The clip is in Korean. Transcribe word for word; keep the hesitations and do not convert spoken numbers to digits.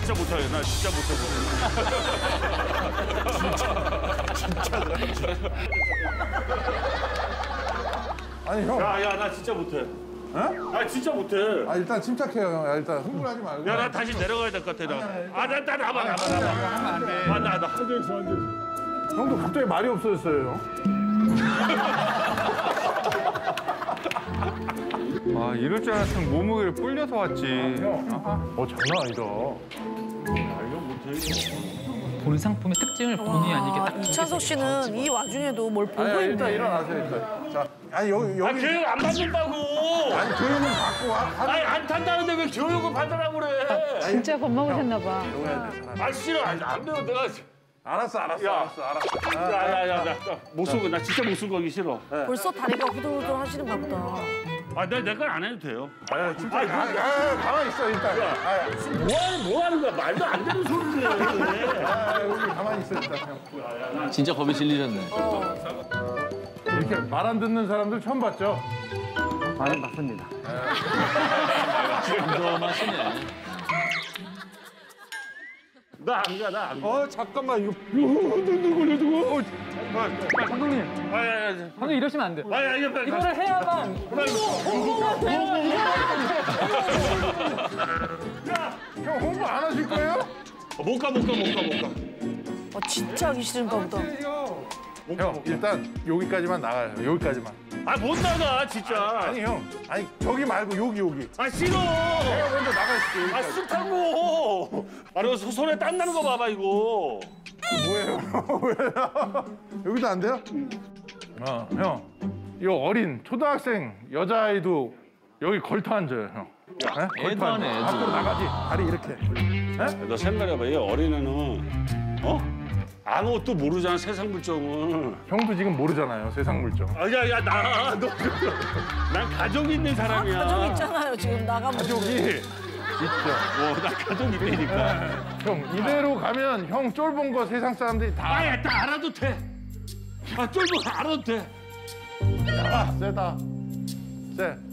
진짜 못하게. 나 진짜 못해. 진짜. 진짜. 아니 형. 야, 야, 나 진짜 못해. 어? 아, 진짜 못해. 아 일단 침착해요 형. 야, 일단 흥분하지 말고. 야, 나 다시 내려가야 될 것 같아. 나. 아, 나, 나, 나봐, 나봐, 나봐. 안 돼. 아, 나, 나. 앉아있어, 앉아있어. 형도 갑자기 말이 없어졌어요. 아 이럴 줄 알았으면 몸무게를 불려서 왔지. 형. 어 장난 아니다. 본 상품의 특징을 본의 아니게 딱 이찬석 씨는 이 와중에도 뭘 보고 아니, 있네. 일단 일어나세요 일단. 자, 아니 여기 아, 여기. 교육 안 받는다고. 아니 교육은 받고 와. 아니, 안 탄다는데 왜 교육을 받으라고 그래. 진짜 겁먹으셨나 봐. 배워야 돼 사람. 아, 싫어. 안, 안 배워. 내가. 알았어 알았어 야. 알았어 알았어. 야, 야, 야, 나 목숨 거, 나 진짜 목숨 거기 싫어. 벌써 다리가 후들후들 하시는가 보다. 아, 내, 내 건 안 해도 돼요. 아 진짜. 아, 아, 아, 가만히 있어 일단. 아, 뭐 하는, 뭐 하는 거야? 말도 안 되는 소리를 해. 아 여기 가만히 있어 일단 형. 진짜 겁에 질리셨네. 이렇게 말 안 듣는 사람들 처음 봤죠? 많이 맞습니다. 덤덤하시네. 나 안 가, 나 안 가. 어 잠깐만 이거 눈 걸려두고. 감독님, 아, 야, 야, 야. 감독님 이러시면 안 돼. 아, 야, 이거 빨리. 이거를 해야만. 형 홍보 안 하실 거예요? 못 가, 못 가, 못 가, 못 가. 어, 진짜 하기 싫은가 보다. 형 일단 여기까지만 나가요. 여기까지만. 아, 못 나가, 진짜. 아니 형, 아니 저기 말고 여기 여기. 아, 싫어. 내가 먼저 나가 있을게. 아, 싫다고. 아, 너 손에 땀 나는 거 봐봐, 이거. 뭐예요? 왜요? 여기도 안 돼요? 어, 형. 이 어린 초등학생 여자아이도 여기 걸터 앉아요, 형. 네? 애도 안 해, 애도. 밖으로 나가지. 다리 이렇게. 너 생각해봐, 이 어린애는, 어? 아무것도 모르잖아, 세상 물정을. 형도 지금 모르잖아요, 세상 물정. 아, 야, 야, 나, 너, 난 가족이 있는 사람이야. 가족 있잖아요, 지금 나가면. 가족이 있죠. 어, 나 가족 있다니까. 형, 이대로 가면 형 쫄본 거 세상 사람들이 다 아, 야, 다 알아도 돼. 아, 쫄보 알아도 돼. 아, 세다. 세.